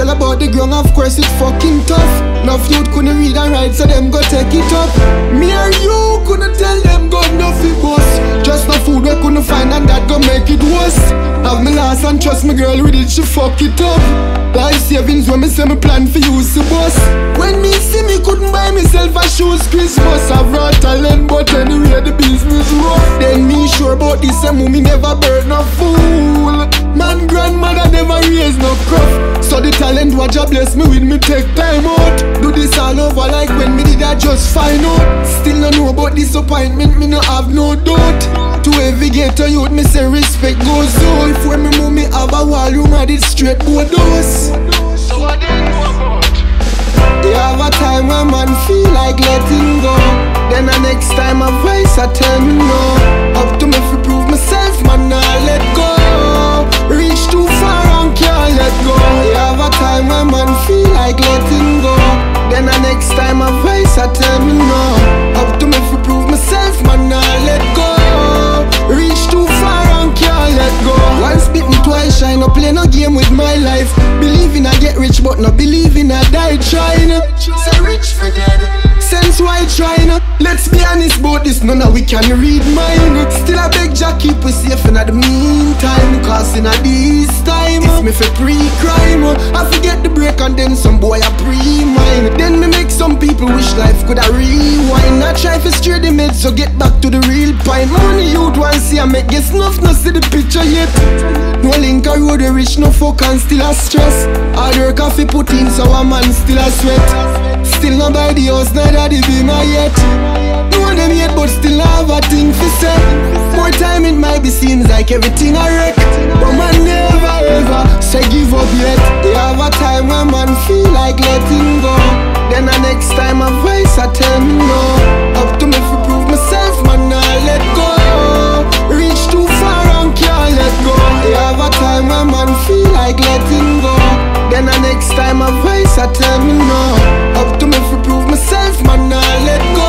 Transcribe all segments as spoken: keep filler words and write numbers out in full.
tell about the ground, of course it's fucking tough. Enough youth couldn't read and write, so them go take it up. Me and you couldn't tell them God nothing boss. Just no food we couldn't find and that go make it worse. Have me last and trust me girl with it, she fuck it up. Life savings when me say me plan for use the bus. When me see me couldn't buy myself a shoes Christmas. I've raw talent but anyway the business rough. Then me sure about this and me never burn no fool. Man grandmother never raise no cruff. So the talent what you bless me with me take time out. Do this all over like when me did I just find out. Still no know about disappointment, me no have no doubt. To every ghetto youth me say respect goes on. If when me move me have a wall room I did straight board doors. So what they know about? They have a time when man feel like letting go. Then the next time a voice I tell me no. Up to me fi prove myself man I let go. Reach too far and can't let go. They have a time when man feel like letting go. Then the next time a voice I tell me no. Up to me fi prove myself man I let go. Reach too far and can't let go. Once bit me twice shine, no play no game with my life. Believing I get rich but no believing I die trying. Say rich for dead. Sense why trying. Let's be honest about this, none of we can read mine. Still I beg Jah keep we safe in the meantime. Cause in a this time it's me for pre-crime. I forget the break and then some boy a pre-mine. Then me make some people wish life could a rewind. I try to steer the meds so get back to the real pine. Money you'd want see I make guess enough no see the picture yet. No link a road we rich no fuck and still a stress. Hard work a fi put in so a man still a sweat. Still no buy the house neither the beamer yet. No them yet but still have a thing fi say. More time it might be seems like everything a wreck. But man never ever say give up yet. They have a time when man feel like letting go. Then the next time a voice I tell me no. Up to me fi prove myself man I let go. Reach too far and can't let go. They have a time when man feel like letting go. Then the next time a voice I tell me no. Up to me fi prove myself man I let go.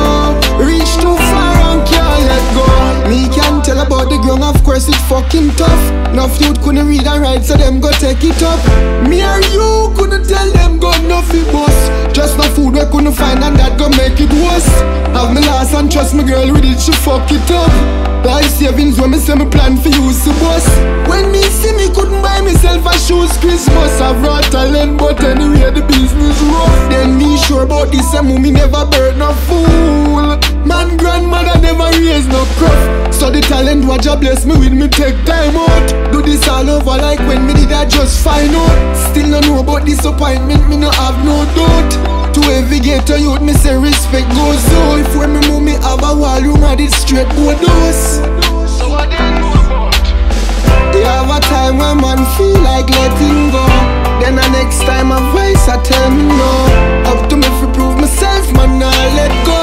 Reach too far and can't let go. Me can tell about the ground, of course it's fucking tough. Enough youth couldn't read and write, so them go take it up. Me and you couldn't tell them God nothing boss. Just no food we couldn't find and that go make it worse. Have me last and trust me girl with it, she fuck it up. Life savings when me say me plan for use the bus. When me see me couldn't buy myself a shoes Christmas. I've raw talent but anyway the business rough. Then me sure about this and me never burn no fool. Man grandmother never raise no cruff. So the talent what you bless me with me take time out. Do this all over like when me did I just find out. Still no know about disappointment, me no have no doubt. To every ghetto youth me say respect goes on. If when me move me have a wall room I did straight board doors. So what they know about? They have a time when man feel like letting go. Then the next time a voice I tell me no. Up to me fi prove myself man I let go.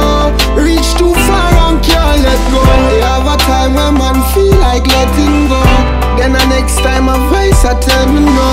Reach too far and can't let go. They have a time when man feel like letting go. Then the next time a voice I tell me no.